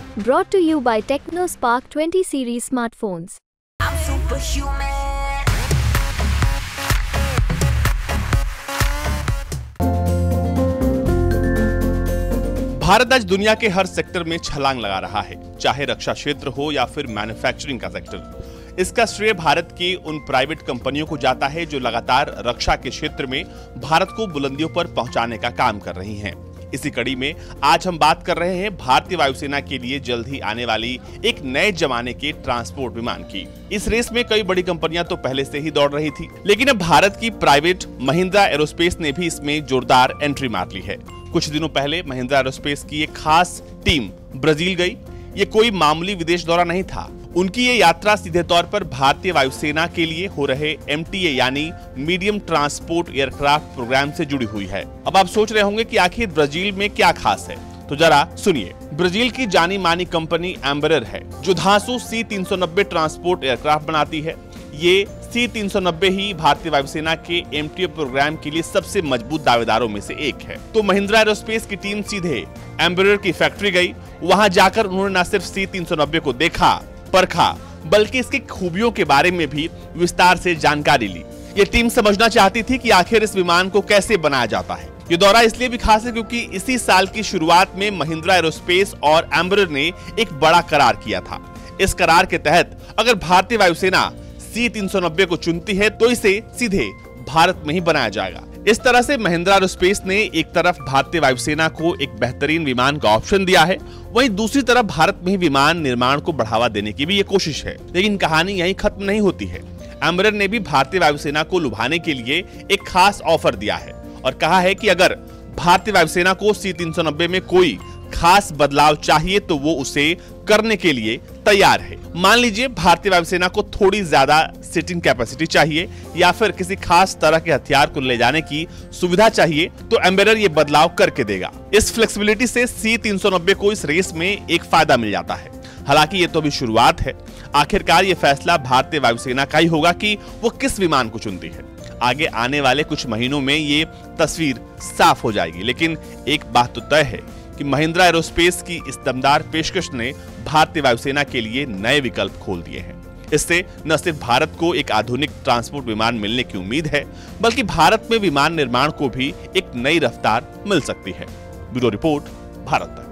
Brought to you by TechnoSpark 20 series smartphones. I'm superhuman. Bharat आज दुनिया के हर सेक्टर में छलांग लगा रहा है, चाहे रक्षा क्षेत्र हो या फिर मैन्युफैक्चरिंग का सेक्टर। इसका श्रेय भारत की उन प्राइवेट कंपनियों को जाता है जो लगातार रक्षा के क्षेत्र में भारत को बुलंदियों पर पहुंचाने का काम कर रही हैं। इसी कड़ी में आज हम बात कर रहे हैं भारतीय वायुसेना के लिए जल्द ही आने वाली एक नए जमाने के ट्रांसपोर्ट विमान की। इस रेस में कई बड़ी कंपनियां तो पहले से ही दौड़ रही थी, लेकिन अब भारत की प्राइवेट महिंद्रा एरोस्पेस ने भी इसमें जोरदार एंट्री मार ली है। कुछ दिनों पहले महिंद्रा एरोस्पेस की एक खास टीम ब्राजील गई। ये कोई मामूली विदेश दौरा नहीं था। उनकी ये यात्रा सीधे तौर पर भारतीय वायुसेना के लिए हो रहे MTA यानी मीडियम ट्रांसपोर्ट एयरक्राफ्ट प्रोग्राम से जुड़ी हुई है। अब आप सोच रहे होंगे कि आखिर ब्राजील में क्या खास है, तो जरा सुनिए। ब्राजील की जानी मानी कंपनी एम्बेरर है जो धांसू C-390 ट्रांसपोर्ट एयरक्राफ्ट बनाती है। ये C-390 ही भारतीय वायुसेना के MTA प्रोग्राम के लिए सबसे मजबूत दावेदारों में से एक है। तो महिंद्रा एरोस्पेस की टीम सीधे एम्बेरर की फैक्ट्री गई। वहां जाकर उन्होंने न सिर्फ C-390 को देखा परखा, बल्कि इसकी खूबियों के बारे में भी विस्तार से जानकारी ली। ये टीम समझना चाहती थी कि आखिर इस विमान को कैसे बनाया जाता है। ये दौरा इसलिए भी खास है क्योंकि इसी साल की शुरुआत में महिंद्रा एरोस्पेस और एम्बेरर ने एक बड़ा करार किया था। इस करार के तहत अगर भारतीय वायुसेना C-390 को चुनती है तो इसे सीधे भारत में ही बनाया जाएगा। इस तरह से महिंद्रा एरोस्पेस ने एक तरफ भारतीय वायुसेना को एक बेहतरीन विमान का ऑप्शन दिया है, वहीं दूसरी तरफ भारत में ही विमान निर्माण को बढ़ावा देने की भी ये कोशिश है। लेकिन कहानी यहीं खत्म नहीं होती है। एम्बेरर ने भी भारतीय वायुसेना को लुभाने के लिए एक खास ऑफर दिया है और कहा है कि अगर भारतीय वायुसेना को C-390 में कोई खास बदलाव चाहिए तो वो उसे करने के लिए तैयार है। मान लीजिए भारतीय वायुसेना को थोड़ी ज्यादा सीटिंग कैपेसिटी चाहिए या फिर किसी खास तरह के हथियार को ले जाने की सुविधा चाहिए तो एम्बेरर ये बदलाव करके देगा। इस फ्लेक्सिबिलिटी से C-390 को इस रेस में एक फायदा मिल जाता है। हालांकि ये तो अभी शुरुआत है। आखिरकार ये फैसला भारतीय वायुसेना का ही होगा कि वो किस विमान को चुनती है। आगे आने वाले कुछ महीनों में ये तस्वीर साफ हो जाएगी। लेकिन एक बात तो तय है कि महिंद्रा एरोस्पेस की इस दमदार पेशकश ने भारतीय वायुसेना के लिए नए विकल्प खोल दिए हैं। इससे न सिर्फ भारत को एक आधुनिक ट्रांसपोर्ट विमान मिलने की उम्मीद है, बल्कि भारत में विमान निर्माण को भी एक नई रफ्तार मिल सकती है। ब्यूरो रिपोर्ट, भारत तक।